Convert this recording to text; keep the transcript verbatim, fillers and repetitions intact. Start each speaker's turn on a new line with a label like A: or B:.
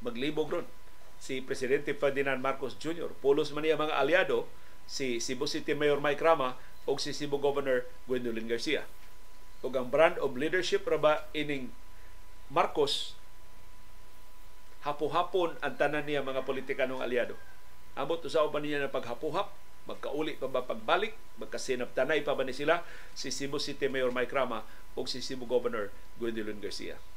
A: maglibog ron si Presidente Ferdinand Marcos Junior Pulos man niya mga aliado si Cebu City Mayor Mike Rama o si Cebu Governor Gwendolyn Garcia. O ang brand of leadership ra ba ining Marcos, hapo-hapon ang tanan niya mga politikanong aliado. Ambot usaw pa niya na paghapuhap, magkauli pa ba pagbalik, magkasinabtanay pa ba ni sila si Cebu City Mayor Mike Rama o si Cebu Governor Gwendolyn Garcia.